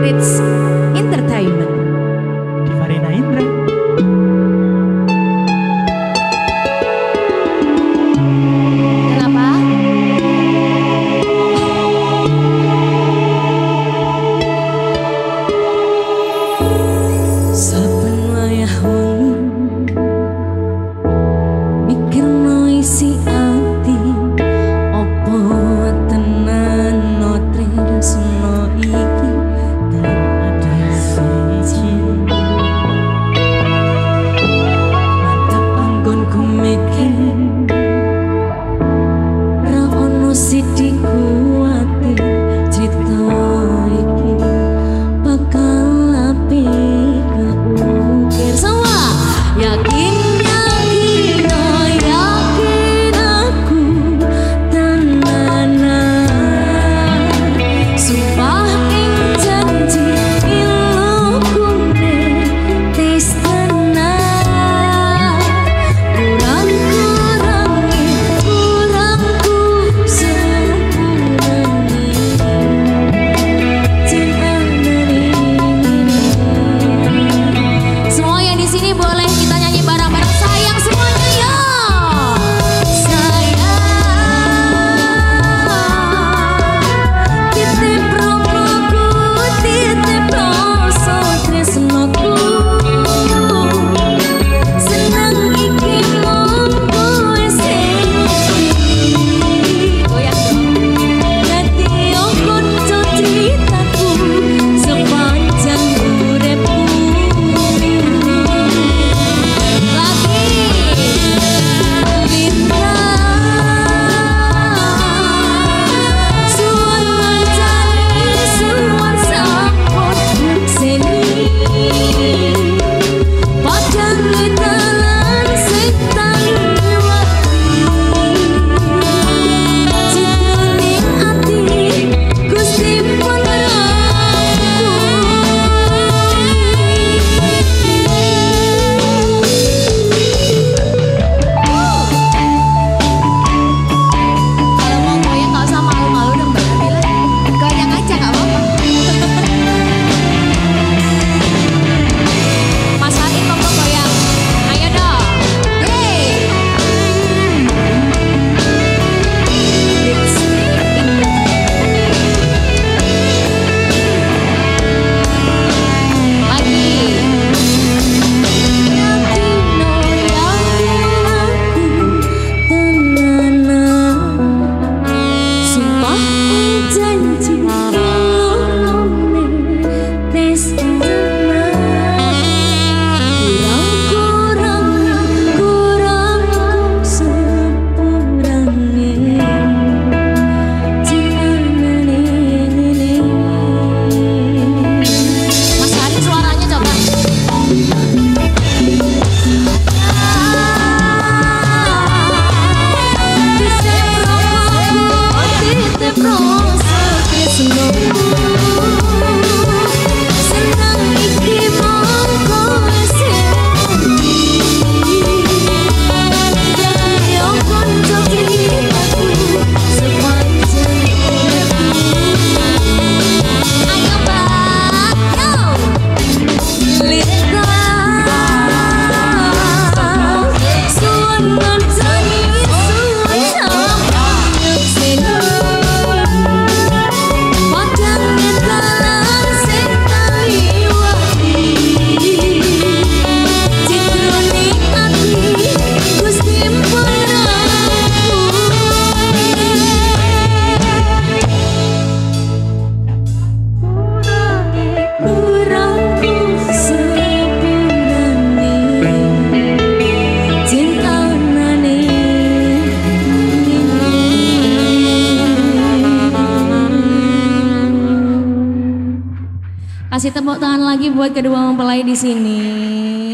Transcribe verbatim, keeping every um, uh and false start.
Rich Entertainment. Farina Indra. Kenapa? Saben wayah wengi mikirno isi ati opo tenan no tresno iki tak ada siji mantep anggonku mikir ra ono sithik kuwatir crita iki bakal apik keukir semua yakin yakin oh yakin aku tenanan sumpah ing janji ilokune tis tenan kurang-kurangi kurangku sempurnane semua yang di sini boleh kita nyanyi bareng-bareng sayang semuanya ya. Sayang titip romoku titip rasa tresnoku seneng iki mung kowe sing goyang dong dadi konco cintaku sepanjang uripku lagi bintang suwon mancani suwon sampun seni padang dalan sing taliwati citraning ati Gusti Kalau mau goyang nggak usah malu-malu dong Mbak Nabila. Goyang aja nggak apa-apa. Mas Farid monggo goyang. Ayo dong. Yeay. Lagi. Yakin oh yakin aku tenanan sumpah janji ilokune tis tenan kurang-kurangi kurangku sepurane cinane Mas Farid suaranya coba titip rasa tresnoku seneng iki mung kowe sing dadi konco cintaku sepanjang uripku ayo Mbak yo lintang suwon mancani suwon sampun seni padang dalan sing taliwati citraning ati Gusti Perahu kurangku sepurnane cintanane kasih tepuk tangan lagi buat kedua mempelai di sini.